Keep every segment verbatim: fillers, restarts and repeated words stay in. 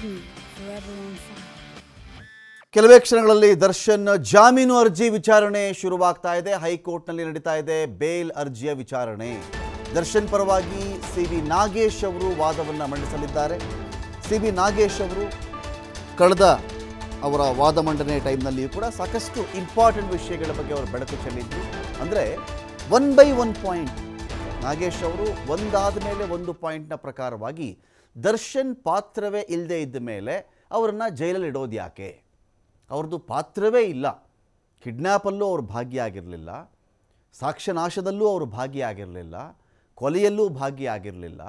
TV forever on fire. ಕೆಲವೇ ಕ್ಷಣಗಳಲ್ಲಿ ದರ್ಶನ್ ಜಾಮೀನು ಅರ್ಜಿ ವಿಚಾರಣೆ ಶುರುವಾಗ್ತಾ ಇದೆ. ಹೈಕೋರ್ಟ್ನಲ್ಲಿ ನಡೀತಾ ಇದೆ ಬೇಲ್ ಅರ್ಜಿಯ ವಿಚಾರಣೆ. ದರ್ಶನ್ ಪರವಾಗಿ ಸಿ ವಿ ನಾಗೇಶ್ ಅವರು ವಾದವನ್ನು ಮಂಡಿಸಲಿದ್ದಾರೆ. ಸಿ ವಿ ನಾಗೇಶ್ ಅವರು ಕಳೆದ ಅವರ ವಾದ ಮಂಡನೆ ಟೈಮ್ನಲ್ಲಿಯೂ ಕೂಡ ಸಾಕಷ್ಟು ಇಂಪಾರ್ಟೆಂಟ್ ವಿಷಯಗಳ ಬಗ್ಗೆ ಅವರು ಬೆಳಕು ಚೆಲ್ಲಿದ್ರು. ಅಂದರೆ one by one point Nagesh ಅವರು ಒಂದಾದ ಮೇಲೆ ಒಂದು ಪಾಯಿಂಟ್ನ ಪ್ರಕಾರವಾಗಿ ದರ್ಶನ್ ಪಾತ್ರವೇ ಇಲ್ಲದೆ ಇದ್ದ ಮೇಲೆ ಅವರನ್ನು ಜೈಲಲ್ಲಿ ಇಡೋದು ಯಾಕೆ, ಅವ್ರದ್ದು ಪಾತ್ರವೇ ಇಲ್ಲ, ಕಿಡ್ನ್ಯಾಪಲ್ಲೂ ಅವರು ಭಾಗಿಯಾಗಿರಲಿಲ್ಲ, ಸಾಕ್ಷ್ಯನಾಶದಲ್ಲೂ ಅವರು ಭಾಗಿಯಾಗಿರಲಿಲ್ಲ, ಕೊಲೆಯಲ್ಲೂ ಭಾಗಿಯಾಗಿರಲಿಲ್ಲ,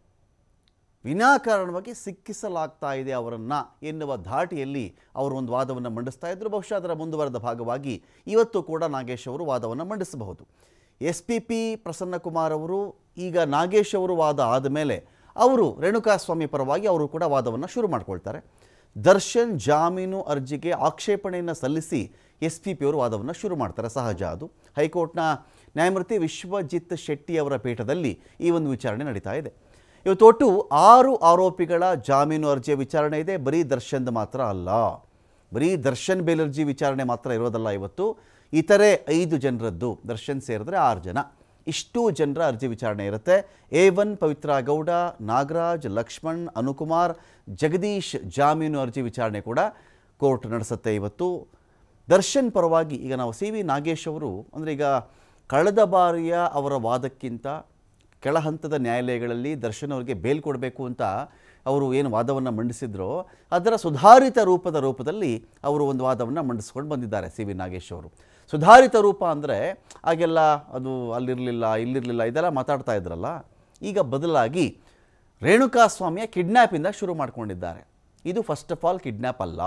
ವಿನಾಕಾರಣವಾಗಿ ಸಿಕ್ಕಿಸಲಾಗ್ತಾ ಇದೆ ಅವರನ್ನು ಎನ್ನುವ ಧಾಟಿಯಲ್ಲಿ ಅವರು ಒಂದು ವಾದವನ್ನು ಮಂಡಿಸ್ತಾ ಇದ್ದರು. ಬಹುಶಃ ಅದರ ಮುಂದುವರೆದ ಭಾಗವಾಗಿ ಇವತ್ತು ಕೂಡ ನಾಗೇಶ್ ಅವರು ವಾದವನ್ನು ಮಂಡಿಸಬಹುದು. ಎಸ್ ಪಿ ಪಿ ಪ್ರಸನ್ನಕುಮಾರ್ ಅವರು ಈಗ ನಾಗೇಶ್ ಅವರು ವಾದ ಆದಮೇಲೆ ಅವರು ರೇಣುಕಾಸ್ವಾಮಿ ಪರವಾಗಿ ಅವರು ಕೂಡ ವಾದವನ್ನು ಶುರು ಮಾಡ್ಕೊಳ್ತಾರೆ. ದರ್ಶನ್ ಜಾಮೀನು ಅರ್ಜಿಗೆ ಆಕ್ಷೇಪಣೆಯನ್ನು ಸಲ್ಲಿಸಿ ಎಸ್ ಪಿ ಪಿ ಅವರು ವಾದವನ್ನು ಶುರು ಮಾಡ್ತಾರೆ. ಸಹಜ ಅದು. ಹೈಕೋರ್ಟ್ನ ನ್ಯಾಯಮೂರ್ತಿ ವಿಶ್ವಜಿತ್ ಶೆಟ್ಟಿ ಅವರ ಪೀಠದಲ್ಲಿ ಈ ಒಂದು ವಿಚಾರಣೆ ನಡೀತಾ ಇದೆ. ಇವತ್ತು ಒಟ್ಟು ಆರು ಆರೋಪಿಗಳ ಜಾಮೀನು ಅರ್ಜಿಯ ವಿಚಾರಣೆ ಇದೆ. ಬರೀ ದರ್ಶನ್ದು ಮಾತ್ರ ಅಲ್ಲ, ಬರೀ ದರ್ಶನ್ ಬೇಲ್ ಅರ್ಜಿ ವಿಚಾರಣೆ ಮಾತ್ರ ಇರೋದಲ್ಲ. ಇವತ್ತು ಇತರೆ ಐದು ಜನರದ್ದು, ದರ್ಶನ್ ಸೇರಿದ್ರೆ ಆರು ಜನ, ಇಷ್ಟು ಜನರ ಅರ್ಜಿ ವಿಚಾರಣೆ ಇರುತ್ತೆ. ಎ ಒನ್ ಪವಿತ್ರ ಗೌಡ, ನಾಗರಾಜ್, ಲಕ್ಷ್ಮಣ್, ಅನುಕುಮಾರ್, ಜಗದೀಶ್ ಜಾಮೀನು ಅರ್ಜಿ ವಿಚಾರಣೆ ಕೂಡ ಕೋರ್ಟ್ ನಡೆಸುತ್ತೆ ಇವತ್ತು. ದರ್ಶನ್ ಪರವಾಗಿ ಈಗ ನಾವು ಸಿ ವಿ ನಾಗೇಶ್ ಅವರು ಅಂದರೆ ಈಗ ಕಳೆದ ಬಾರಿಯ ಅವರ ವಾದಕ್ಕಿಂತ ಕೆಳ ಹಂತದ ನ್ಯಾಯಾಲಯಗಳಲ್ಲಿ ದರ್ಶನ್ ಅವರಿಗೆ ಬೇಲ್ ಕೊಡಬೇಕು ಅಂತ ಅವರು ಏನು ವಾದವನ್ನು ಮಂಡಿಸಿದ್ರೋ ಅದರ ಸುಧಾರಿತ ರೂಪದ ರೂಪದಲ್ಲಿ ಅವರು ಒಂದು ವಾದವನ್ನು ಮಂಡಿಸ್ಕೊಂಡು ಬಂದಿದ್ದಾರೆ ಸಿ ವಿ ನಾಗೇಶ್ ಅವರು. ಸುಧಾರಿತ ರೂಪ ಅಂದರೆ ಆಗೆಲ್ಲ ಅದು ಅಲ್ಲಿರಲಿಲ್ಲ ಇಲ್ಲಿರಲಿಲ್ಲ ಇದೆಲ್ಲ ಮಾತಾಡ್ತಾ ಇದ್ರಲ್ಲ, ಈಗ ಬದಲಾಗಿ ರೇಣುಕಾಸ್ವಾಮಿಯ ಕಿಡ್ನ್ಯಾಪಿಂದ ಶುರು ಮಾಡ್ಕೊಂಡಿದ್ದಾರೆ. ಇದು ಫಸ್ಟ್ ಆಫ್ ಆಲ್ ಕಿಡ್ನ್ಯಾಪ್ ಅಲ್ಲ.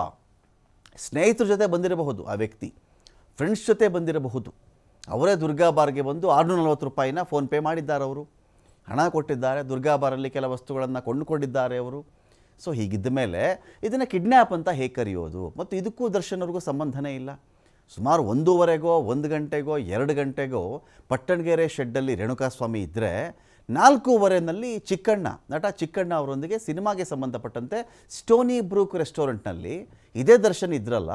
ಸ್ನೇಹಿತರ ಜೊತೆ ಬಂದಿರಬಹುದು, ಆ ವ್ಯಕ್ತಿ ಫ್ರೆಂಡ್ಸ್ ಜೊತೆ ಬಂದಿರಬಹುದು. ಅವರೇ ದುರ್ಗಾ ಬಾರ್ಗೆ ಬಂದು ಆರುನೂರ ನಲ್ವತ್ತು ರೂಪಾಯಿನ ಫೋನ್ಪೇ ಮಾಡಿದ್ದಾರೆ, ಅವರು ಹಣ ಕೊಟ್ಟಿದ್ದಾರೆ, ದುರ್ಗಾ ಬಾರಲ್ಲಿ ಕೆಲ ವಸ್ತುಗಳನ್ನು ಕೊಂಡುಕೊಂಡಿದ್ದಾರೆ ಅವರು. ಸೊ ಹೀಗಿದ್ದ ಮೇಲೆ ಇದನ್ನು ಕಿಡ್ನ್ಯಾಪ್ ಅಂತ ಹೇಗೆ ಕರೆಯೋದು? ಮತ್ತು ಇದಕ್ಕೂ ದರ್ಶನ್ ಅವ್ರಿಗೂ ಸಂಬಂಧನೇ ಇಲ್ಲ. ಸುಮಾರು ಒಂದೂವರೆಗೋ ಒಂದು ಗಂಟೆಗೋ ಎರಡು ಗಂಟೆಗೋ ಪಟ್ಟಣಗೆರೆ ಶೆಡ್ಡಲ್ಲಿ ರೇಣುಕಾಸ್ವಾಮಿ ಇದ್ದರೆ ನಾಲ್ಕೂವರೆನಲ್ಲಿ ಚಿಕ್ಕಣ್ಣ, ನಟ ಚಿಕ್ಕಣ್ಣ ಅವರೊಂದಿಗೆ ಸಿನಿಮಾಗೆ ಸಂಬಂಧಪಟ್ಟಂತೆ ಸ್ಟೋನಿ ಬ್ರೂಕ್ ರೆಸ್ಟೋರೆಂಟ್ನಲ್ಲಿ ಇದೇ ದರ್ಶನ್ ಇದ್ರಲ್ಲ.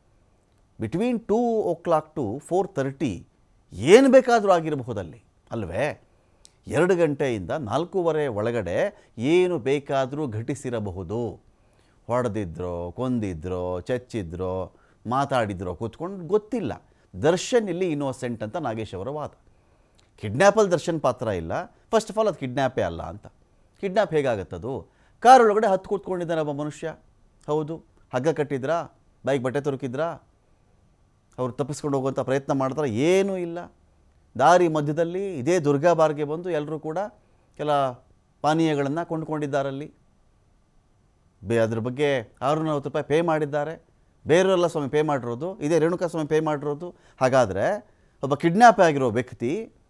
Between two o'clock to four thirty ಏನು ಬೇಕಾದರೂ ಆಗಿರಬಹುದಲ್ಲಿ ಅಲ್ವೇ? ಎರಡು ಗಂಟೆಯಿಂದ ನಾಲ್ಕೂವರೆ ಒಳಗಡೆ ಏನು ಬೇಕಾದರೂ ಘಟಿಸಿರಬಹುದು. ಹೊಡೆದಿದ್ರೋ, ಕೊಂದಿದ್ರೋ, ಚಚ್ಚಿದ್ರೋ, ಮಾತಾಡಿದ್ರೋ ಕೂತ್ಕೊಂಡು ಗೊತ್ತಿಲ್ಲ. ದರ್ಶನ್ ಇಲ್ಲಿ ಇನ್ನೋಸೆಂಟ್ ಅಂತ ನಾಗೇಶ್ ಅವರ ವಾದ. ಕಿಡ್ನ್ಯಾಪಲ್ಲಿ ದರ್ಶನ್ ಪಾತ್ರ ಇಲ್ಲ. ಫಸ್ಟ್ ಆಫ್ ಆಲ್ ಅದು ಕಿಡ್ನ್ಯಾಪೇ ಅಲ್ಲ ಅಂತ. ಕಿಡ್ನ್ಯಾಪ್ ಹೇಗಾಗತ್ತದು? ಕಾರೊಳಗಡೆ ಹತ್ತು ಕೂತ್ಕೊಂಡಿದ್ದಾನೆ ಒಬ್ಬ ಮನುಷ್ಯ, ಹೌದು. ಹಗ್ಗ ಕಟ್ಟಿದ್ರಾ, ಬೈಕ್ ಬಟ್ಟೆ ತುರುಕಿದ್ರಾ, ಅವ್ರು ತಪ್ಪಿಸ್ಕೊಂಡು ಹೋಗುವಂಥ ಪ್ರಯತ್ನ ಮಾಡಿದ್ರೆ ಏನೂ ಇಲ್ಲ. ದಾರಿ ಮಧ್ಯದಲ್ಲಿ ಇದೇ ದುರ್ಗಾ ಬಾರ್ಗೆ ಬಂದು ಎಲ್ಲರೂ ಕೂಡ ಕೆಲ ಪಾನೀಯಗಳನ್ನು ಕೊಂಡುಕೊಂಡಿದ್ದಾರಲ್ಲಿ. ಬೇ ಅದ್ರ ಬಗ್ಗೆ ಆರುನೂರ ನಲ್ವತ್ತು ರೂಪಾಯಿ ಪೇ ಮಾಡಿದ್ದಾರೆ. ಬೇರೆಯವರೆಲ್ಲ ಸ್ವಾಮಿ ಪೇ ಮಾಡಿರೋದು, ಇದೇ ರೇಣುಕಾಸ್ವಾಮಿ ಪೇ ಮಾಡಿರೋದು. ಹಾಗಾದರೆ ಒಬ್ಬ ಕಿಡ್ನ್ಯಾಪ್ ಆಗಿರೋ ವ್ಯಕ್ತಿ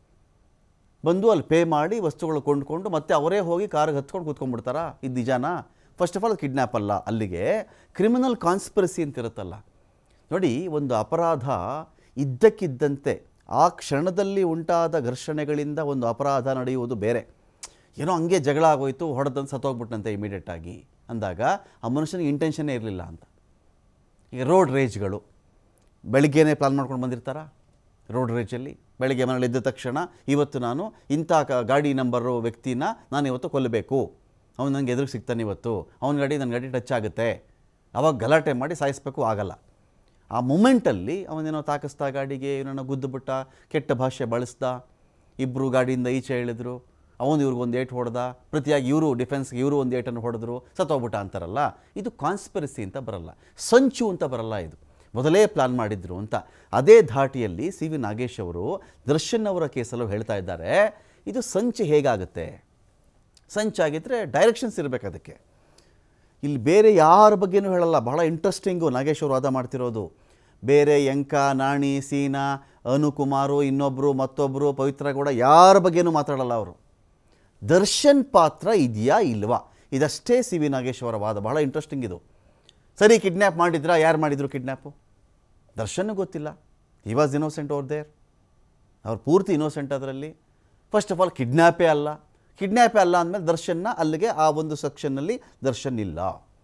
ಬಂದು ಅಲ್ಲಿ ಪೇ ಮಾಡಿ ವಸ್ತುಗಳು ಕೊಂಡುಕೊಂಡು ಮತ್ತೆ ಅವರೇ ಹೋಗಿ ಕಾರ್ಗೆ ಹತ್ಕೊಂಡು ಕೂತ್ಕೊಂಡ್ಬಿಡ್ತಾರಾ? ಇದು ನಿಜಾನಾ? ಫಸ್ಟ್ ಆಫ್ ಆಲ್ ಕಿಡ್ನ್ಯಾಪ್ ಅಲ್ಲ. ಅಲ್ಲಿಗೆ ಕ್ರಿಮಿನಲ್ ಕಾನ್ಸ್ಪಿರಸಿ ಅಂತ ಇರುತ್ತಲ್ಲ ನೋಡಿ. ಒಂದು ಅಪರಾಧ ಇದ್ದಕ್ಕಿದ್ದಂತೆ ಆ ಕ್ಷಣದಲ್ಲಿ ಉಂಟಾದ ಘರ್ಷಣೆಗಳಿಂದ ಒಂದು ಅಪರಾಧ ನಡೆಯುವುದು ಬೇರೆ. ಏನೋ ಹಂಗೆ ಜಗಳ ಆಗೋಯ್ತು, ಹೊಡೆದಂತ ಸತ್ತೋಗ್ಬಿಟ್ಟಂತೆ ಇಮಿಡಿಯೇಟಾಗಿ ಅಂದಾಗ ಆ ಮನುಷ್ಯನಿಗೆ ಇಂಟೆನ್ಷನ್ನೇ ಇರಲಿಲ್ಲ ಅಂತ. ಈಗ ರೋಡ್ ರೇಜ್ಗಳು ಬೆಳಿಗ್ಗೆನೇ ಪ್ಲಾನ್ ಮಾಡ್ಕೊಂಡು ಬಂದಿರ್ತಾರ. ರೋಡ್ ರೇಜಲ್ಲಿ ಬೆಳಗ್ಗೆ ಮನೇಲಿ ಎದ್ದ ತಕ್ಷಣ ಇವತ್ತು ನಾನು ಇಂಥ ಗಾಡಿ ನಂಬರು ವ್ಯಕ್ತಿನ ನಾನು ಇವತ್ತು ಕೊಲ್ಲಬೇಕು, ಅವನು ನನಗೆ ಎದುರು ಸಿಗ್ತಾನೆ, ಇವತ್ತು ಅವನ ಗಾಡಿ ನನ್ನ ಗಾಡಿ ಟಚ್ ಆಗುತ್ತೆ, ಅವಾಗ ಗಲಾಟೆ ಮಾಡಿ ಸಾಯಿಸಬೇಕು, ಆಗಲ್ಲ. ಆ ಮೂಮೆಂಟಲ್ಲಿ ಅವನೇನೋ ತಾಕಿಸ್ತಾ ಗಾಡಿಗೆ, ಇವನನ್ನು ಗುದ್ದುಬಿಟ್ಟ, ಕೆಟ್ಟ ಭಾಷೆ ಬಳಸ್ದ, ಇಬ್ಬರು ಗಾಡಿಯಿಂದ ಈಚೆ ಹೇಳಿದ್ರು, ಅವನು ಇವ್ರಿಗೊಂದು ಏಟು ಹೊಡೆದ, ಪ್ರತಿಯಾಗಿ ಇವರು ಡಿಫೆನ್ಸ್ಗೆ ಇವರು ಒಂದು ಏಟನ್ನು ಹೊಡೆದ್ರು, ಸತ್ತೋಗ್ಬಿಟ್ಟ ಅಂತಾರಲ್ಲ. ಇದು ಕಾನ್ಸ್ಪಿರಸಿ ಅಂತ ಬರಲ್ಲ, ಸಂಚು ಅಂತ ಬರಲ್ಲ. ಇದು ಮೊದಲೇ ಪ್ಲಾನ್ ಮಾಡಿದ್ರು ಅಂತ. ಅದೇ ಧಾಟಿಯಲ್ಲಿ ಸಿ ವಿ ನಾಗೇಶ್ ಅವರು ದರ್ಶನ್ ಅವರ ಕೇಸಲ್ಲೂ ಹೇಳ್ತಾ ಇದ್ದಾರೆ, ಇದು ಸಂಚು ಹೇಗಾಗುತ್ತೆ? ಸಂಚಾಗಿದ್ದರೆ ಡೈರೆಕ್ಷನ್ಸ್ ಇರಬೇಕು ಅದಕ್ಕೆ. ಇಲ್ಲಿ ಬೇರೆ ಯಾರ ಬಗ್ಗೆನೂ ಹೇಳಲ್ಲ. ಬಹಳ ಇಂಟ್ರೆಸ್ಟಿಂಗು ನಾಗೇಶ್ ಅವರು ವಾದ ಮಾಡ್ತಿರೋದು. ಬೇರೆ ಯಂಕ, ನಾಣಿ, ಸೀನಾ, ಅನುಕುಮಾರು, ಇನ್ನೊಬ್ಬರು ಮತ್ತೊಬ್ಬರು, ಪವಿತ್ರ ಗೌಡ ಯಾರ ಬಗ್ಗೆನೂ ಮಾತಾಡಲ್ಲ ಅವರು. ದರ್ಶನ್ ಪಾತ್ರ ಇದೆಯಾ ಇಲ್ವಾ ಇದಷ್ಟೇ ಸಿ ವಿ ನಾಗೇಶ್ ಅವರ ವಾದ. ಬಹಳ ಇಂಟ್ರೆಸ್ಟಿಂಗ್ ಇದು. ಸರಿ, ಕಿಡ್ನ್ಯಾಪ್ ಮಾಡಿದ್ರಾ? ಯಾರು ಮಾಡಿದರು ಕಿಡ್ನ್ಯಾಪು? ದರ್ಶನ್ ಗೊತ್ತಿಲ್ಲ. He was innocent over there. ಅವ್ರು ಪೂರ್ತಿ ಇನ್ನೋಸೆಂಟ್ ಅದರಲ್ಲಿ. ಫಸ್ಟ್ ಆಫ್ ಆಲ್ ಕಿಡ್ನ್ಯಾಪೇ ಅಲ್ಲ. ಕಿಡ್ನ್ಯಾಪೇ ಅಲ್ಲ ಅಂದಮೇಲೆ ದರ್ಶನ್ನ ಅಲ್ಲಿಗೆ ಆ ಒಂದು ಸೆಕ್ಷನ್ನಲ್ಲಿ ದರ್ಶನ್ ಇಲ್ಲ.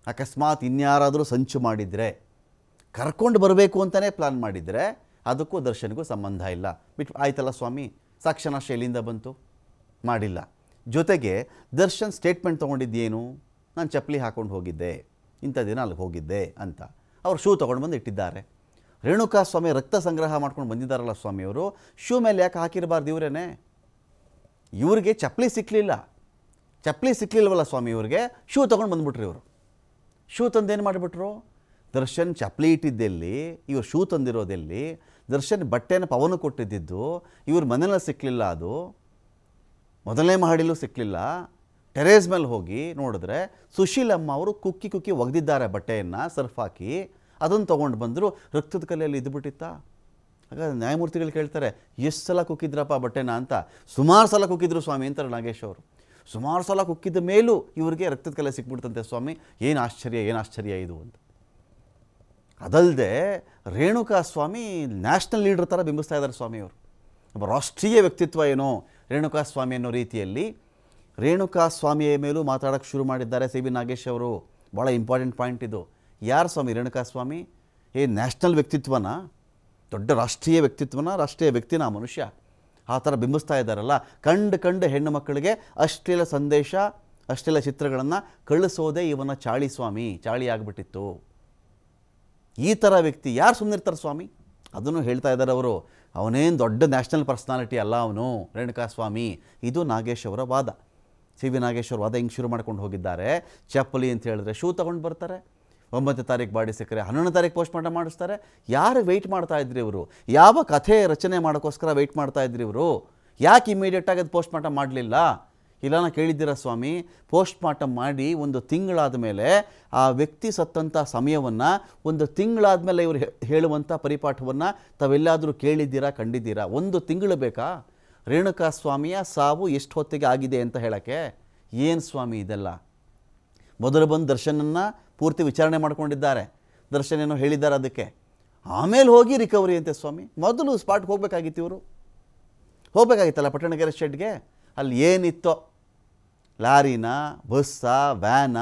ಅಕಸ್ಮಾತ್ ಇನ್ಯಾರಾದರೂ ಸಂಚು ಮಾಡಿದರೆ, ಕರ್ಕೊಂಡು ಬರಬೇಕು ಅಂತಲೇ ಪ್ಲ್ಯಾನ್ ಮಾಡಿದರೆ ಅದಕ್ಕೂ ದರ್ಶನ್ಗೂ ಸಂಬಂಧ ಇಲ್ಲ. ಬಿಟ್ಟು ಆಯ್ತಲ್ಲ ಸ್ವಾಮಿ, ಸಾಕ್ಷ್ಯನಾಶ ಎಲ್ಲಿಂದ ಬಂತು? ಮಾಡಿಲ್ಲ. ಜೊತೆಗೆ ದರ್ಶನ್ ಸ್ಟೇಟ್ಮೆಂಟ್ ತೊಗೊಂಡಿದ್ದೇನು, ನಾನು ಚಪ್ಪಲಿ ಹಾಕ್ಕೊಂಡು ಹೋಗಿದ್ದೆ, ಇಂಥ ದಿನ ಅಲ್ಲಿಗೆ ಹೋಗಿದ್ದೆ ಅಂತ. ಅವ್ರು ಶೂ ತೊಗೊಂಡು ಬಂದು ಇಟ್ಟಿದ್ದಾರೆ. ರೇಣುಕಾ ಸ್ವಾಮಿ ರಕ್ತ ಸಂಗ್ರಹ ಮಾಡ್ಕೊಂಡು ಬಂದಿದ್ದಾರಲ್ಲ ಸ್ವಾಮಿಯವರು, ಶೂ ಮೇಲೆ ಯಾಕೆ ಹಾಕಿರಬಾರ್ದು ಇವರೇನೆ? ಇವ್ರಿಗೆ ಚಪ್ಪಲಿ ಸಿಕ್ಕಲಿಲ್ಲ, ಚಪ್ಪಲಿ ಸಿಕ್ಕಲಿಲ್ವಲ್ಲ ಸ್ವಾಮಿ ಇವ್ರಿಗೆ, ಶೂ ತೊಗೊಂಡು ಬಂದುಬಿಟ್ರು ಇವರು. ಶೂ ತಂದೇನು ಮಾಡಿಬಿಟ್ರು? ದರ್ಶನ್ ಚಪ್ಪಲಿ ಇಟ್ಟಿದ್ದೆಲ್ಲಿ, ಇವ್ರು ಶೂ ತಂದಿರೋದೆಲ್ಲಿ, ದರ್ಶನ್ ಬಟ್ಟೆನ ಪವನ ಕೊಟ್ಟಿದ್ದು ಇವ್ರ ಮನೇಲಿ ಸಿಕ್ಕಲಿಲ್ಲ, ಅದು ಮೊದಲನೇ ಮಹಡಿಲೂ ಸಿಕ್ಕಲಿಲ್ಲ. ಟೆರೇಸ್ ಮೇಲೆ ಹೋಗಿ ನೋಡಿದ್ರೆ ಸುಶೀಲಮ್ಮ ಅವರು ಕುಕ್ಕಿ ಕುಕ್ಕಿ ಒಗೆದಿದ್ದಾರೆ ಬಟ್ಟೆಯನ್ನು ಸರ್ಫ್ ಹಾಕಿ, ಅದನ್ನು ತೊಗೊಂಡು ಬಂದರು. ರಕ್ತದ ಕಲೆಯಲ್ಲಿ ಇದ್ದುಬಿಟ್ಟಿತ್ತಾ? ಹಾಗಾದ್ರೆ ನ್ಯಾಯಮೂರ್ತಿಗಳು ಕೇಳ್ತಾರೆ, ಎಷ್ಟು ಸಲ ಕುಕ್ಕಿದ್ರಪ್ಪ ಬಟ್ಟೆನ ಅಂತ. ಸುಮಾರು ಸಲ ಕುಕ್ಕಿದ್ರು ಸ್ವಾಮಿ ಅಂತಾರೆ ನಾಗೇಶ್ ಅವರು. ಸುಮಾರು ಸಲ ಕುಕ್ಕಿದ ಮೇಲೂ ಇವರಿಗೆ ರಕ್ತದ ಕಲೆ ಸಿಕ್ಬಿಡ್ತಂತೆ ಸ್ವಾಮಿ. ಏನು ಆಶ್ಚರ್ಯ, ಏನು ಆಶ್ಚರ್ಯ ಇದು ಅಂತ. ಅದಲ್ಲದೆ ರೇಣುಕಾ ಸ್ವಾಮಿ ನ್ಯಾಷನಲ್ ಲೀಡರ್ ಥರ ಬಿಂಬಿಸ್ತಾ ಇದ್ದಾರೆ ಸ್ವಾಮಿಯವರು. ಒಬ್ಬ ರಾಷ್ಟ್ರೀಯ ವ್ಯಕ್ತಿತ್ವ ಏನೋ ರೇಣುಕಾ ಸ್ವಾಮಿ ಅನ್ನೋ ರೀತಿಯಲ್ಲಿ ರೇಣುಕಾ ಸ್ವಾಮಿಯ ಮೇಲೂ ಮಾತಾಡೋಕ್ಕೆ ಶುರು ಮಾಡಿದ್ದಾರೆ ಸಿ ವಿ ನಾಗೇಶ್ ಅವರು. ಭಾಳ ಇಂಪಾರ್ಟೆಂಟ್ ಪಾಯಿಂಟ್ ಇದು. ಯಾರು ಸ್ವಾಮಿ ರೇಣುಕಾ ಸ್ವಾಮಿ? ಏ ನ್ಯಾಷನಲ್ ವ್ಯಕ್ತಿತ್ವನ, ದೊಡ್ಡ ರಾಷ್ಟ್ರೀಯ ವ್ಯಕ್ತಿತ್ವನ, ರಾಷ್ಟ್ರೀಯ ವ್ಯಕ್ತಿನ ಆ ಮನುಷ್ಯ ಆ ಥರ ಬಿಂಬಿಸ್ತಾ ಇದ್ದಾರಲ್ಲ. ಕಂಡು ಕಂಡು ಹೆಣ್ಣು ಮಕ್ಕಳಿಗೆ ಅಶ್ಲೀಲ ಸಂದೇಶ, ಅಶ್ಲೀಲ ಚಿತ್ರಗಳನ್ನು ಕಳಿಸೋದೇ ಇವನ ಚಾಳಿ ಸ್ವಾಮಿ, ಚಾಳಿ ಆಗಿಬಿಟ್ಟಿತ್ತು. ಈ ಥರ ವ್ಯಕ್ತಿ ಯಾರು ಸುಮ್ಮನಿರ್ತಾರೆ ಸ್ವಾಮಿ? ಅದನ್ನು ಹೇಳ್ತಾ ಇದ್ದಾರೆ ಅವರು. ಅವನೇನು ದೊಡ್ಡ ನ್ಯಾಷನಲ್ ಪರ್ಸ್ನಾಲಿಟಿ ಅಲ್ಲ ಅವನು ರೇಣುಕಾ ಸ್ವಾಮಿ. ಇದು ನಾಗೇಶ್ ಅವರ ವಾದ. ಸಿ ವಿ ನಾಗೇಶ್ ಅವರು ವಾದ ಹಿಂಗೆ ಶುರು ಮಾಡ್ಕೊಂಡು ಹೋಗಿದ್ದಾರೆ. ಚಪ್ಪಲಿ ಅಂತ ಹೇಳಿದ್ರೆ ಶೂ ತೊಗೊಂಡು ಬರ್ತಾರೆ, ಒಂಬತ್ತನೇ ತಾರೀಕು ಬಾಡಿ ಸಿಕ್ಕರೆ ಹನ್ನೊಂದನೇ ತಾರೀಕು ಪೋಸ್ಟ್ ಮಾರ್ಟಮ್ ಮಾಡಿಸ್ತಾರೆ. ಯಾರು ವೆಯ್ಟ್ ಮಾಡ್ತಾ ಇದ್ರಿ ಇವರು? ಯಾವ ಕಥೆ ರಚನೆ ಮಾಡೋಕ್ಕೋಸ್ಕರ ವೆಯ್ಟ್ ಮಾಡ್ತಾ ಇದ್ರಿ ಇವರು? ಯಾಕೆ ಇಮಿಡಿಯೇಟಾಗಿ ಅದು ಪೋಸ್ಟ್ ಮಾರ್ಟಮ್ ಮಾಡಲಿಲ್ಲ? ಇಲ್ಲ ನಾ ಕೇಳಿದ್ದೀರಾ ಸ್ವಾಮಿ? ಪೋಸ್ಟ್ ಮಾರ್ಟಮ್ ಮಾಡಿ ಒಂದು ತಿಂಗಳಾದ ಮೇಲೆ ಆ ವ್ಯಕ್ತಿ ಸತ್ತಂಥ ಸಮಯವನ್ನು, ಒಂದು ತಿಂಗಳಾದ ಮೇಲೆ ಇವರು ಹೇಳುವಂಥ ಪರಿಪಾಠವನ್ನು ತಾವೆಲ್ಲಾದರೂ ಕೇಳಿದ್ದೀರಾ, ಕಂಡಿದ್ದೀರಾ? ಒಂದು ತಿಂಗಳು ಬೇಕಾ ರೇಣುಕಾ ಸ್ವಾಮಿಯ ಸಾವು ಎಷ್ಟು ಹೊತ್ತಿಗೆ ಆಗಿದೆ ಅಂತ ಹೇಳೋಕ್ಕೆ? ಏನು ಸ್ವಾಮಿ ಇದೆಲ್ಲ? ಮೊದಲು ಬಂದು ದರ್ಶನನ್ನು ಪೂರ್ತಿ ವಿಚಾರಣೆ ಮಾಡ್ಕೊಂಡಿದ್ದಾರೆ, ದರ್ಶನ್ ಏನೋ ಹೇಳಿದ್ದಾರೆ ಅದಕ್ಕೆ. ಆಮೇಲೆ ಹೋಗಿ ರಿಕವರಿ ಅಂತೆ ಸ್ವಾಮಿ. ಮೊದಲು ಸ್ಪಾಟ್ಗೆ ಹೋಗಬೇಕಾಗಿತ್ತು ಇವರು, ಹೋಗಬೇಕಾಗಿತ್ತಲ್ಲ ಪಟ್ಟಣಗೆರೆ ಶೆಡ್ಗೆ. ಅಲ್ಲಿ ಏನಿತ್ತೋ, ಲಾರಿನ, ಬಸ್ಸ, ವ್ಯಾನ,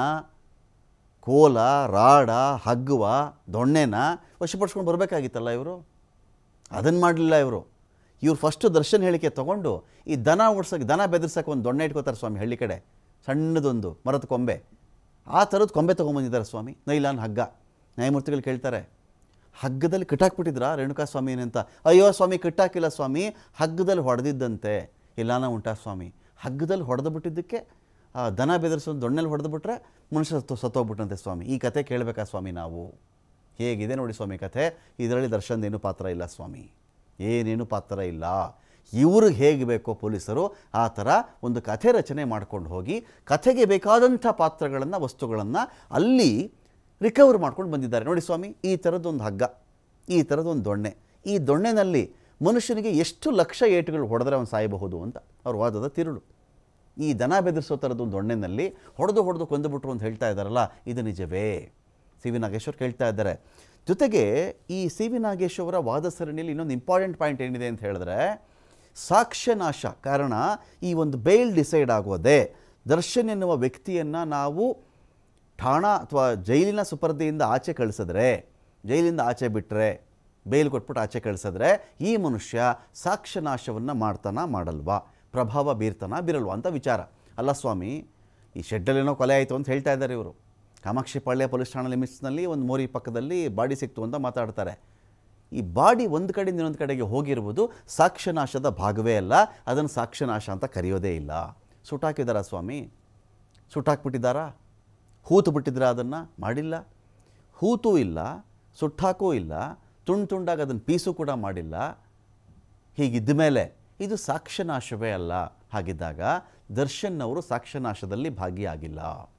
ಕೋಲ, ರಾಡ, ಹಗ್ಗುವ, ದೊಣ್ಣೆನ ವಶಪಡಿಸ್ಕೊಂಡು ಬರಬೇಕಾಗಿತ್ತಲ್ಲ ಇವರು. ಅದನ್ನು ಮಾಡಲಿಲ್ಲ ಇವರು. ಇವ್ರು ಫಸ್ಟು ದರ್ಶನ್ ಹೇಳಿಕೆ ತೊಗೊಂಡು ಈ ದನ ಓಡ್ಸೋಕ್ಕೆ, ದನ ಬೆದರ್ಸೋಕೆ ಒಂದು ದೊಣ್ಣೆ ಇಟ್ಕೋತಾರೆ ಸ್ವಾಮಿ ಹಳ್ಳಿ ಕಡೆ, ಸಣ್ಣದೊಂದು ಮರದ ಕೊಂಬೆ. ಆ ಥರದ್ದು ಕೊಂಬೆ ತೊಗೊಂಬಂದಿದ್ದಾರೆ ಸ್ವಾಮಿ, ನೈಲಾನ್ ಹಗ್ಗ. ನ್ಯಾಯಮೂರ್ತಿಗಳು ಕೇಳ್ತಾರೆ, ಹಗ್ಗದಲ್ಲಿ ಕಟ್ಟಾಕ್ಬಿಟ್ಟಿದ್ರಾ ರೇಣುಕಾ ಸ್ವಾಮಿ ಅಂತ? ಅಯ್ಯೋ ಸ್ವಾಮಿ, ಕಟ್ಟಾಕಿಲ್ಲ ಸ್ವಾಮಿ, ಹಗ್ಗದಲ್ಲಿ ಹೊಡೆದಿದ್ದಂತೆ. ಇಲ್ಲಾನ ಉಂಟಾ ಸ್ವಾಮಿ? ಹಗ್ಗದಲ್ಲಿ ಹೊಡೆದು ಬಿಟ್ಟಿದ್ದಕ್ಕೆ ದನ ಬೆದರಿಸೋದು ದೊಣ್ಣೆಲ್ಲಿ ಹೊಡೆದು ಬಿಟ್ರೆ ಮನುಷ್ಯ ಸತ್ತು ಸತ್ತೋಗ್ಬಿಟ್ಟಂತೆ ಸ್ವಾಮಿ. ಈ ಕತೆ ಕೇಳಬೇಕಾ ಸ್ವಾಮಿ ನಾವು? ಹೇಗಿದೆ ನೋಡಿ ಸ್ವಾಮಿ ಕಥೆ. ಇದರಲ್ಲಿ ದರ್ಶನ್ದೇನು ಪಾತ್ರ ಇಲ್ಲ ಸ್ವಾಮಿ, ಏನೇನು ಪಾತ್ರ ಇಲ್ಲ. ಇವ್ರಿಗೆ ಹೇಗೆ ಬೇಕೋ ಪೊಲೀಸರು ಆ ಥರ ಒಂದು ಕಥೆ ರಚನೆ ಮಾಡ್ಕೊಂಡು ಹೋಗಿ ಕಥೆಗೆ ಬೇಕಾದಂಥ ಪಾತ್ರಗಳನ್ನು, ವಸ್ತುಗಳನ್ನು ಅಲ್ಲಿ ರಿಕವರ್ ಮಾಡ್ಕೊಂಡು ಬಂದಿದ್ದಾರೆ. ನೋಡಿ ಸ್ವಾಮಿ, ಈ ಥರದ್ದೊಂದು ಹಗ್ಗ, ಈ ಥರದ್ದೊಂದು ದೊಣ್ಣೆ, ಈ ದೊಣ್ಣೆನಲ್ಲಿ ಮನುಷ್ಯನಿಗೆ ಎಷ್ಟು ಲಕ್ಷ ಏಟುಗಳು ಹೊಡೆದ್ರೆ ಅವನು ಸಾಯಬಹುದು ಅಂತ ಅವ್ರ ವಾದದ ತಿರುಳು. ಈ ದನ ಬೆದರಿಸೋ ಥರದ್ದೊಂದು ದೊಣ್ಣೆನಲ್ಲಿ ಹೊಡೆದು ಹೊಡೆದು ಕೊಂದುಬಿಟ್ರು ಅಂತ ಹೇಳ್ತಾ ಇದ್ದಾರಲ್ಲ, ಇದು ನಿಜವೇ? ಸಿ ವಿ ನಾಗೇಶ್ವರ್ ಕೇಳ್ತಾ ಇದ್ದಾರೆ. ಜೊತೆಗೆ ಈ ಸಿ ವಿ ನಾಗೇಶ್ ಅವರ ವಾದ ಸರಣಿಯಲ್ಲಿ ಇನ್ನೊಂದು ಇಂಪಾರ್ಟೆಂಟ್ ಪಾಯಿಂಟ್ ಏನಿದೆ ಅಂತ ಹೇಳಿದ್ರೆ, ಸಾಕ್ಷ್ಯನಾಶ. ಕಾರಣ, ಈ ಒಂದು ಬೇಲ್ ಡಿಸೈಡ್ ಆಗೋದೆ ದರ್ಶನ್ ಎನ್ನುವ ವ್ಯಕ್ತಿಯನ್ನು ನಾವು ಠಾಣಾ ಅಥವಾ ಜೈಲಿನ ಸುಪರ್ದಿಯಿಂದ ಆಚೆ ಕಳಿಸಿದ್ರೆ, ಜೈಲಿಂದ ಆಚೆ ಬಿಟ್ಟರೆ, ಬೇಲ್ ಕೊಟ್ಬಿಟ್ಟು ಆಚೆ ಕಳಿಸಿದ್ರೆ ಈ ಮನುಷ್ಯ ಸಾಕ್ಷ್ಯನಾಶವನ್ನು ಮಾಡ್ತಾನ ಮಾಡಲ್ವಾ, ಪ್ರಭಾವ ಬೀರ್ತಾನ ಬೀರಲ್ವಾ ಅಂತ ವಿಚಾರ. ಅಲ್ಲ ಸ್ವಾಮಿ, ಈ ಶೆಡ್ಡಲ್ಲೇನೋ ಕೊಲೆ ಆಯಿತು ಅಂತ ಹೇಳ್ತಾ ಇದ್ದಾರೆ ಇವರು. ಕಾಮಾಕ್ಷಿಪಾಳ್ಯ ಪೊಲೀಸ್ ಠಾಣಾ ಲಿಮಿಟ್ಸ್ನಲ್ಲಿ ಒಂದು ಮೋರಿ ಪಕ್ಕದಲ್ಲಿ ಬಾಡಿ ಸಿಕ್ತು ಅಂತ ಮಾತಾಡ್ತಾರೆ. ಈ ಬಾಡಿ ಒಂದು ಕಡೆಯಿಂದ ಇನ್ನೊಂದು ಕಡೆಗೆ ಹೋಗಿರುವುದು ಸಾಕ್ಷ್ಯನಾಶದ ಭಾಗವೇ ಅಲ್ಲ, ಅದನ್ನು ಸಾಕ್ಷ್ಯನಾಶ ಅಂತ ಕರೆಯೋದೇ ಇಲ್ಲ. ಸುಟ್ಟಾಕಿದಾರಾ ಸ್ವಾಮಿ? ಸುಟ್ಟಾಕ್ಬಿಟ್ಟಿದ್ದಾರಾ? ಹೂತು ಬಿಟ್ಟಿದ್ದೀರಾ? ಅದನ್ನು ಮಾಡಿಲ್ಲ. ಹೂತೂ ಇಲ್ಲ, ಸುಟ್ಟಾಕೂ ಇಲ್ಲ, ತುಂಡು ತುಂಡಾಗಿ ಅದನ್ನು ಪೀಸು ಕೂಡ ಮಾಡಿಲ್ಲ. ಹೀಗಿದ್ದ ಮೇಲೆ ಇದು ಸಾಕ್ಷ್ಯನಾಶವೇ ಅಲ್ಲ. ಹಾಗಿದ್ದಾಗ ದರ್ಶನ್ ಅವರು ಸಾಕ್ಷ್ಯನಾಶದಲ್ಲಿ ಭಾಗಿಯಾಗಿಲ್ಲ.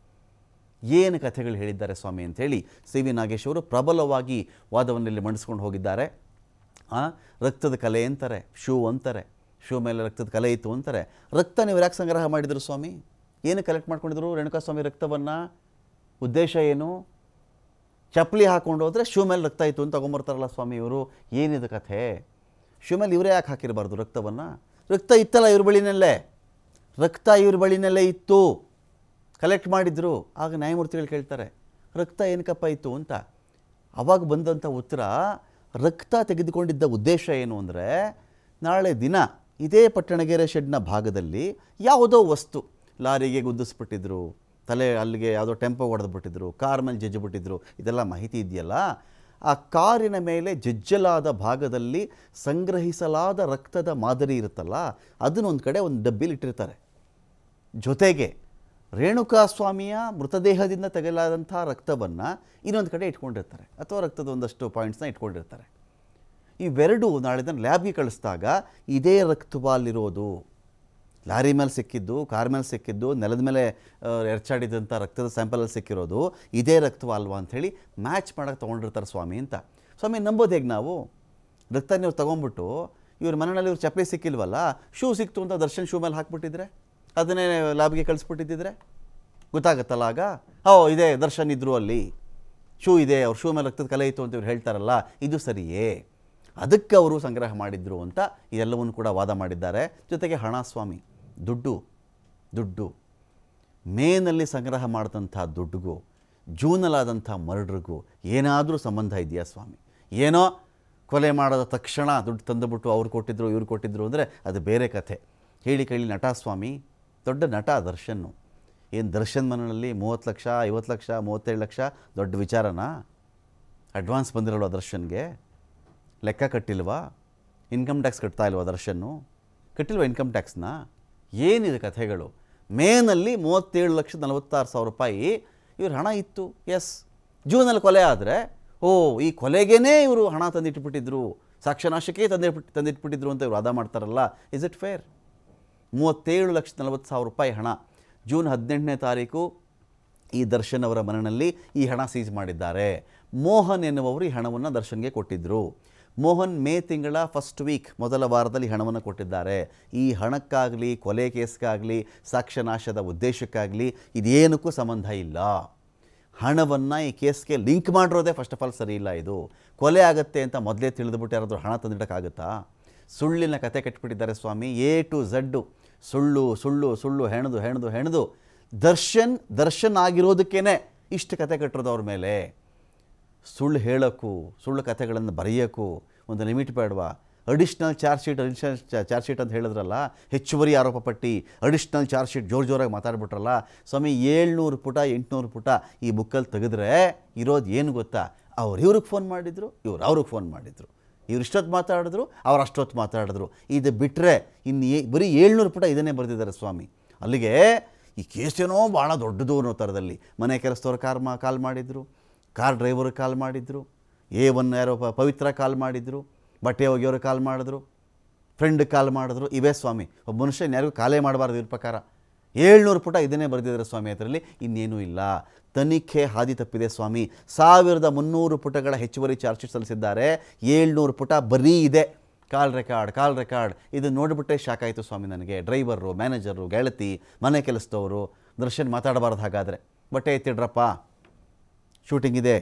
ಏನು ಕಥೆಗಳು ಹೇಳಿದ್ದಾರೆ ಸ್ವಾಮಿ ಅಂಥೇಳಿ ಸಿ ವಿ ನಾಗೇಶ್ ಅವರು ಪ್ರಬಲವಾಗಿ ವಾದವನ್ನಲ್ಲಿ ಮಂಡಿಸ್ಕೊಂಡು ಹೋಗಿದ್ದಾರೆ. ರಕ್ತದ ಕಲೆ ಅಂತಾರೆ, ಶೂ ಅಂತಾರೆ, ಶೂ ಮೇಲೆ ರಕ್ತದ ಕಲೆ ಇತ್ತು ಅಂತಾರೆ. ರಕ್ತ ನೀವು ಯಾಕೆ ಸಂಗ್ರಹ ಮಾಡಿದರು ಸ್ವಾಮಿ? ಏನು ಕಲೆಕ್ಟ್ ಮಾಡ್ಕೊಂಡಿದ್ರು ರೇಣುಕಾ ಸ್ವಾಮಿ ರಕ್ತವನ್ನು? ಉದ್ದೇಶ ಏನು? ಚಪ್ಪಲಿ ಹಾಕ್ಕೊಂಡು ಹೋದರೆ ಶೂ ಮೇಲೆ ರಕ್ತ ಇತ್ತು ಅಂತ ತಗೊಂಬರ್ತಾರಲ್ಲ ಸ್ವಾಮಿ ಇವರು. ಏನಿದೆ ಕಥೆ? ಶೂ ಮೇಲೆ ಇವರೇ ಯಾಕೆ ಹಾಕಿರಬಾರ್ದು ರಕ್ತವನ್ನು? ರಕ್ತ ಇತ್ತಲ್ಲ ಇವ್ರ ಬಳಿನಲ್ಲೇ, ರಕ್ತ ಇವ್ರ ಬಳಿನಲ್ಲೇ ಇತ್ತು, ಕಲೆಕ್ಟ್ ಮಾಡಿದ್ರು. ಆಗ ನ್ಯಾಯಮೂರ್ತಿಗಳು ಕೇಳ್ತಾರೆ, ರಕ್ತ ಏನಕ್ಕಪ್ಪ ಇತ್ತು ಅಂತ. ಆವಾಗ ಬಂದಂಥ ಉತ್ತರ, ರಕ್ತ ತೆಗೆದುಕೊಂಡಿದ್ದ ಉದ್ದೇಶ ಏನು ಅಂದರೆ, ನಾಳೆ ದಿನ ಇದೇ ಪಟ್ಟಣಗೆರೆ ಶೆಡ್ನ ಭಾಗದಲ್ಲಿ ಯಾವುದೋ ವಸ್ತು ಲಾರಿಗೆ ಗುದ್ದಿಸ್ಬಿಟ್ಟಿದ್ರು, ತಲೆ ಅಲ್ಲಿಗೆ ಯಾವುದೋ ಟೆಂಪೋ ಹೊಡೆದ್ಬಿಟ್ಟಿದ್ರು, ಕಾರ್ ಮೇಲೆ ಜಜ್ಜಿಬಿಟ್ಟಿದ್ರು, ಇದೆಲ್ಲ ಮಾಹಿತಿ ಇದೆಯಲ್ಲ. ಆ ಕಾರಿನ ಮೇಲೆ ಜಜ್ಜಲಾದ ಭಾಗದಲ್ಲಿ ಸಂಗ್ರಹಿಸಲಾದ ರಕ್ತದ ಮಾದರಿ ಇರುತ್ತಲ್ಲ, ಅದನ್ನೊಂದು ಕಡೆ ಒಂದು ಡಬ್ಬಿಲಿ ಇಟ್ಟಿರ್ತಾರೆ. ಜೊತೆಗೆ ರೇಣುಕಾಸ್ವಾಮಿಯ ಮೃತದೇಹದಿಂದ ತೆಗೆಯಲಾದಂಥ ರಕ್ತವನ್ನು ಇನ್ನೊಂದು ಕಡೆ ಇಟ್ಕೊಂಡಿರ್ತಾರೆ, ಅಥವಾ ರಕ್ತದ ಒಂದಷ್ಟು ಪಾಯಿಂಟ್ಸ್ನ ಇಟ್ಕೊಂಡಿರ್ತಾರೆ. ಇವೆರಡು ನಾಳೆ ದಿನ ಲ್ಯಾಬ್ಗೆ ಕಳಿಸಿದಾಗ ಇದೇ ರಕ್ತವಾಲಿರೋದು, ಲಾರಿ ಮೇಲೆ ಸಿಕ್ಕಿದ್ದು, ಕಾರ್ ಮೇಲೆ ಸಿಕ್ಕಿದ್ದು, ನೆಲದ ಮೇಲೆ ಎರಚಾಡಿದಂಥ ರಕ್ತದ ಸ್ಯಾಂಪಲಲ್ಲಿ ಸಿಕ್ಕಿರೋದು ಇದೇ ರಕ್ತವ ಅಲ್ವಾ ಅಂಥೇಳಿ ಮ್ಯಾಚ್ ಮಾಡೋಕ್ಕೆ ತೊಗೊಂಡಿರ್ತಾರೆ ಸ್ವಾಮಿ ಅಂತ. ಸ್ವಾಮಿ ನಂಬೋದು ಹೇಗೆ ನಾವು? ರಕ್ತ ನೀವು ತೊಗೊಂಬಿಟ್ಟು ಇವ್ರ ಮನೆಯಲ್ಲಿ ಇವ್ರು ಚಪ್ಪಲಿ ಸಿಕ್ಕಿಲ್ವಲ್ಲ, ಶೂ ಸಿಕ್ತು ಅಂತ ದರ್ಶನ್ ಶೂ ಮೇಲೆ ಹಾಕ್ಬಿಟ್ಟಿದ್ರೆ, ಅದನ್ನೇ ಲ್ಯಾಬ್ಗೆ ಕಳಿಸ್ಬಿಟ್ಟಿದ್ದಿದ್ರೆ ಗೊತ್ತಾಗತ್ತಲ್ಲ ಆಗ. ಓ ಇದೇ ದರ್ಶನ್ ಇದ್ದರು ಅಲ್ಲಿ, ಶೂ ಇದೆ, ಅವ್ರ ಶೂ ಮೇಲೆ ರಕ್ತದ ಕಲೆ ಇತ್ತು ಅಂತ ಇವ್ರು ಹೇಳ್ತಾರಲ್ಲ, ಇದು ಸರಿಯೇ? ಅದಕ್ಕೆ ಅವರು ಸಂಗ್ರಹ ಮಾಡಿದ್ರು ಅಂತ ಇದೆಲ್ಲವನ್ನು ಕೂಡ ವಾದ ಮಾಡಿದ್ದಾರೆ. ಜೊತೆಗೆ ಹಣ ಸ್ವಾಮಿ, ದುಡ್ಡು ದುಡ್ಡು ಮೇನಲ್ಲಿ ಸಂಗ್ರಹ ಮಾಡಿದಂಥ ದುಡ್ಡುಗೂ ಜೂನಲ್ಲಾದಂಥ ಮರ್ಡ್ರಿಗೂ ಏನಾದರೂ ಸಂಬಂಧ ಇದೆಯಾ ಸ್ವಾಮಿ? ಏನೋ ಕೊಲೆ ಮಾಡಿದ ತಕ್ಷಣ ದುಡ್ಡು ತಂದುಬಿಟ್ಟು ಅವ್ರು ಕೊಟ್ಟಿದ್ರು ಇವ್ರು ಕೊಟ್ಟಿದ್ರು ಅಂದರೆ ಅದು ಬೇರೆ ಕಥೆ. ಹೇಳಿ ಕೇಳಿ ನಟ ಸ್ವಾಮಿ, ದೊಡ್ಡ ನಟ ದರ್ಶನ್ನು. ಏನು ದರ್ಶನ್ ಮನೆಯಲ್ಲಿ ಮೂವತ್ತು ಲಕ್ಷ ಐವತ್ತು ಲಕ್ಷ ಮೂವತ್ತೇಳು ಲಕ್ಷ ದೊಡ್ಡ ವಿಚಾರನಾ? ಅಡ್ವಾನ್ಸ್ ಬಂದಿರಲ್ವ ದರ್ಶನ್ಗೆ? ಲೆಕ್ಕ ಕಟ್ಟಿಲ್ವಾ? ಇನ್ಕಮ್ ಟ್ಯಾಕ್ಸ್ ಕಟ್ತಾ ಇಲ್ವಾ ದರ್ಶನ್ನು? ಕಟ್ಟಿಲ್ವಾ ಇನ್ಕಮ್ ಟ್ಯಾಕ್ಸ್ನ? ಏನಿದೆ ಕಥೆಗಳು? ಮೇನಲ್ಲಿ ಮೂವತ್ತೇಳು ಲಕ್ಷದ ನಲವತ್ತಾರು ಸಾವಿರ ರೂಪಾಯಿ ಇವ್ರ ಹಣ ಇತ್ತು. ಎಸ್, ಜೂನಲ್ಲಿ ಕೊಲೆ ಆದರೆ ಓ ಈ ಕೊಲೆಗೇ ಇವರು ಹಣ ತಂದಿಟ್ಬಿಟ್ಟಿದ್ರು, ಸಾಕ್ಷ್ಯನಾಶಕ್ಕೆ ತಂದಿಟ್ಬಿಟ್ಟು ತಂದಿಟ್ಬಿಟ್ಟಿದ್ರು ಅಂತ ಇವರು ವಾದ ಮಾಡ್ತಾರಲ್ಲ. Is it fair? ಮೂವತ್ತೇಳು ಲಕ್ಷದ ನಲವತ್ತು ಸಾವಿರ ರೂಪಾಯಿ ಹಣ ಜೂನ್ ಹದಿನೆಂಟನೇ ತಾರೀಕು ಈ ದರ್ಶನ್ ಅವರ ಮನೆಯಲ್ಲಿ ಈ ಹಣ ಸೀಜ್ ಮಾಡಿದ್ದಾರೆ. ಮೋಹನ್ ಎನ್ನುವವರು ಈ ಹಣವನ್ನು ದರ್ಶನ್ಗೆ ಕೊಟ್ಟಿದ್ದರು. ಮೋಹನ್ ಮೇ ತಿಂಗಳ ಫಸ್ಟ್ ವೀಕ್ ಮೊದಲ ವಾರದಲ್ಲಿ ಹಣವನ್ನು ಕೊಟ್ಟಿದ್ದಾರೆ. ಈ ಹಣಕ್ಕಾಗಲಿ, ಕೊಲೆ ಕೇಸ್ಗಾಗಲಿ, ಸಾಕ್ಷ್ಯನಾಶದ ಉದ್ದೇಶಕ್ಕಾಗಲಿ ಇದೇನಕ್ಕೂ ಸಂಬಂಧ ಇಲ್ಲ. ಹಣವನ್ನು ಈ ಕೇಸ್ಗೆ ಲಿಂಕ್ ಮಾಡಿರೋದೇ ಫಸ್ಟ್ ಆಫ್ ಆಲ್ ಸರಿ ಇಲ್ಲ. ಇದು ಕೊಲೆ ಆಗುತ್ತೆ ಅಂತ ಮೊದಲೇ ತಿಳಿದುಬಿಟ್ಟು ಯಾರಾದರೂ ಹಣ ತಂದಿಡೋಕ್ಕಾಗುತ್ತಾ? ಸುಳ್ಳಿನ ಕತೆ ಕಟ್ಟಿಬಿಟ್ಟಿದ್ದಾರೆ ಸ್ವಾಮಿ. ಎ ಟು ಝಡ್ಡು ಸುಳ್ಳು ಸುಳ್ಳು ಸುಳ್ಳು ಹೆಣೆದು ಹೆಣೆದು ಹೆಣೆದು ದರ್ಶನ್ ದರ್ಶನ್ ಆಗಿರೋದಕ್ಕೇ ಇಷ್ಟು ಕತೆ ಕಟ್ಟಿರೋದು ಅವ್ರ ಮೇಲೆ. ಸುಳ್ಳು ಹೇಳೋಕ್ಕೂ ಸುಳ್ಳು ಕಥೆಗಳನ್ನು ಬರೆಯೋಕ್ಕೂ ಒಂದು ಲಿಮಿಟ್ ಬೇಡವಾ? Additional charge sheet additional charge sheet ಅಂತ ಹೇಳಿದ್ರಲ್ಲ, ಹೆಚ್ಚುವರಿ ಆರೋಪ ಪಟ್ಟಿ, ಅಡಿಷ್ನಲ್ ಚಾರ್ಜ್ ಶೀಟ್ ಜೋರು ಜೋರಾಗಿ ಮಾತಾಡ್ಬಿಟ್ರಲ್ಲ ಸ್ವಾಮಿ. ಏಳ್ನೂರು ಪುಟ ಎಂಟುನೂರು ಪುಟ ಈ ಬುಕ್ಕಲ್ಲಿ ತೆಗೆದ್ರೆ ಇರೋದು ಏನು ಗೊತ್ತಾ? ಅವ್ರು ಇವ್ರಿಗೆ ಫೋನ್ ಮಾಡಿದರು, ಇವ್ರು ಅವ್ರಿಗೆ ಫೋನ್ ಮಾಡಿದರು, ಇವ್ರು ಇಷ್ಟೊತ್ತು ಮಾತಾಡಿದ್ರು, ಅವ್ರು ಅಷ್ಟೊತ್ತು ಮಾತಾಡಿದ್ರು. ಇದು ಬಿಟ್ಟರೆ ಇನ್ನು ಏ ಬರೀ ಏಳ್ನೂರು ಪುಟ ಇದನ್ನೇ ಬರೆದಿದ್ದಾರೆ ಸ್ವಾಮಿ. ಅಲ್ಲಿಗೆ ಈ ಕೇಸೇನೋ ಭಾಳ ದೊಡ್ಡದು ಅನ್ನೋ ಥರದಲ್ಲಿ ಮನೆ ಕೆಲಸದವ್ರು ಕಾರ್ ಮಾ ಕಾಲ್ ಮಾಡಿದರು, ಕಾರ್ ಡ್ರೈವರ್ ಕಾಲ್ ಮಾಡಿದರು, ಎ ಒನ್ ಯಾರೋ ಪವಿತ್ರ ಕಾಲ್ ಮಾಡಿದರು, ಬಟ್ಟೆ ಒಗೆಯೋರು ಕಾಲ್ ಮಾಡಿದ್ರು, ಫ್ರೆಂಡ್ ಕಾಲ್ ಮಾಡಿದ್ರು. ಇವೇ ಸ್ವಾಮಿ. ಒಬ್ಬ ಮನುಷ್ಯನ ಯಾರಿಗೂ ಕಾಲೇ ಮಾಡಬಾರ್ದು ಇವ್ರ ಪ್ರಕಾರ. ಏಳ್ನೂರು ಪುಟ ಇದನ್ನೇ ಬರೆದಿದ್ದಾರೆ ಸ್ವಾಮಿ. ಅದರಲ್ಲಿ ಇನ್ನೇನೂ ಇಲ್ಲ. ತನಿಖೆ ಹಾದಿ ತಪ್ಪಿದೆ ಸ್ವಾಮಿ. ಸಾವಿರದ ಮುನ್ನೂರು ಪುಟಗಳ ಹೆಚ್ಚುವರಿ ಚಾರ್ಜ್ ಶೀಟ್ ಸಲ್ಲಿಸಿದ್ದಾರೆ. ಏಳ್ನೂರು ಪುಟ ಬರೀ ಇದೆ. ಕಾಲ್ ರೆಕಾರ್ಡ್ ಕಾಲ್ ರೆಕಾರ್ಡ್ ಇದು ನೋಡಿಬಿಟ್ಟೆ ಶಾಕ್ ಆಯಿತು ಸ್ವಾಮಿ ನನಗೆ. ಡ್ರೈವರು, ಮ್ಯಾನೇಜರು, ಗೆಳತಿ, ಮನೆ ಕೆಲಸದವರು, ದರ್ಶನ್ ಮಾತಾಡಬಾರ್ದು ಹಾಗಾದರೆ. ಬಟ್ಟೆ ಎತ್ತಿಡ್ರಪ್ಪ, ಶೂಟಿಂಗ್ ಇದೆ,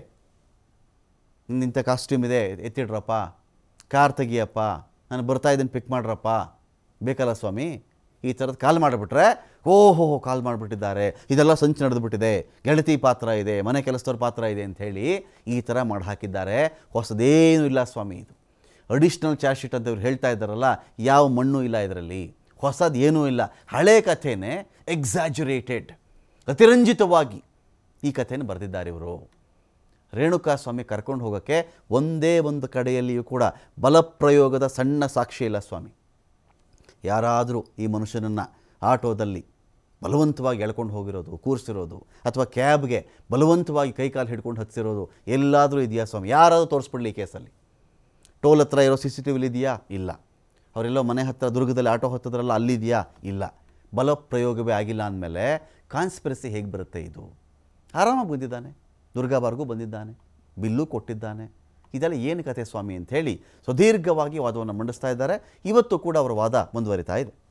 ನಿಂತ ಕಾಸ್ಟ್ಯೂಮ್ ಇದೆ, ಎತ್ತಿಡ್ರಪ್ಪ, ಕಾರ್ ತೆಗಿಯಪ್ಪ, ನಾನು ಬರ್ತಾಯಿದ್ದೀನಿ ಪಿಕ್ ಮಾಡ್ರಪ್ಪ, ಬೇಕಲ್ಲ ಸ್ವಾಮಿ. ಈ ಥರದ್ದು ಕಾಲ್ ಮಾಡಿಬಿಟ್ರೆ ಓಹೋ ಕಾಲ್ ಮಾಡಿಬಿಟ್ಟಿದ್ದಾರೆ, ಇದೆಲ್ಲ ಸಂಚು ನಡೆದುಬಿಟ್ಟಿದೆ, ಗೆಳತಿ ಪಾತ್ರ ಇದೆ, ಮನೆ ಕೆಲಸದವ್ರ ಪಾತ್ರ ಇದೆ ಅಂಥೇಳಿ ಈ ಥರ ಮಾಡಿ ಹಾಕಿದ್ದಾರೆ. ಹೊಸದೇನೂ ಇಲ್ಲ ಸ್ವಾಮಿ. ಇದು ಅಡಿಷ್ನಲ್ ಚಾರ್ಜ್ ಶೀಟ್ ಅಂತ ಇವ್ರು ಹೇಳ್ತಾ ಇದ್ದಾರಲ್ಲ, ಯಾವ ಮಣ್ಣು ಇಲ್ಲ ಇದರಲ್ಲಿ, ಹೊಸದು ಏನೂ ಇಲ್ಲ. ಹಳೆ ಕಥೆನೇ ಎಕ್ಸಾಜುರೇಟೆಡ್, ಅತಿರಂಜಿತವಾಗಿ ಈ ಕಥೆಯನ್ನು ಬರೆದಿದ್ದಾರೆ ಇವರು. ರೇಣುಕಾಸ್ವಾಮಿ ಕರ್ಕೊಂಡು ಹೋಗೋಕ್ಕೆ ಒಂದೇ ಒಂದು ಕಡೆಯಲ್ಲಿಯೂ ಕೂಡ ಬಲಪ್ರಯೋಗದ ಸಣ್ಣ ಸಾಕ್ಷಿ ಇಲ್ಲ ಸ್ವಾಮಿ. ಯಾರಾದರೂ ಈ ಮನುಷ್ಯನನ್ನು ಆಟೋದಲ್ಲಿ ಬಲವಂತವಾಗಿ ಎಳ್ಕೊಂಡು ಹೋಗಿರೋದು, ಕೂರಿಸಿರೋದು, ಅಥವಾ ಕ್ಯಾಬ್ಗೆ ಬಲವಂತವಾಗಿ ಕೈಕಾಲು ಹಿಡ್ಕೊಂಡು ಹತ್ತಿರೋದು ಎಲ್ಲಾದರೂ ಇದೆಯಾ ಸ್ವಾಮಿ? ಯಾರಾದರೂ ತೋರಿಸ್ಬಿಡ್ಲಿ ಈ ಕೇಸಲ್ಲಿ. ಟೋಲ್ ಹತ್ರ ಇರೋ ಸಿ ಸಿ ಟಿ ವಿಲಿ ಇದೆಯಾ? ಇಲ್ಲ. ಅವರೆಲ್ಲೋ ಮನೆ ಹತ್ತಿರ ದುರ್ಗದಲ್ಲಿ ಆಟೋ ಹತ್ತದ್ರಲ್ಲ ಅಲ್ಲಿದೆಯಾ? ಇಲ್ಲ. ಬಲಪ್ರಯೋಗವೇ ಆಗಿಲ್ಲ ಅಂದಮೇಲೆ ಕಾನ್ಸ್ಪಿರಸಿ ಹೇಗೆ ಬರುತ್ತೆ? ಇದು ಆರಾಮಾಗಿ ಬಂದಿದ್ದಾನೆ, ದುರ್ಗಾಬಾರ್ಗೂ ಬಂದಿದ್ದಾನೆ, ಬಿಲ್ಲು ಕೊಟ್ಟಿದ್ದಾನೆ. ಇದೆಲ್ಲ ಏನು ಕತೆ ಸ್ವಾಮಿ ಅಂಥೇಳಿ ಸುದೀರ್ಘವಾಗಿ ವಾದವನ್ನು ಮಂಡಿಸ್ತಾ ಇದ್ದಾರೆ. ಇವತ್ತು ಕೂಡ ಅವರ ವಾದ ಮುಂದುವರಿತಾ ಇದೆ.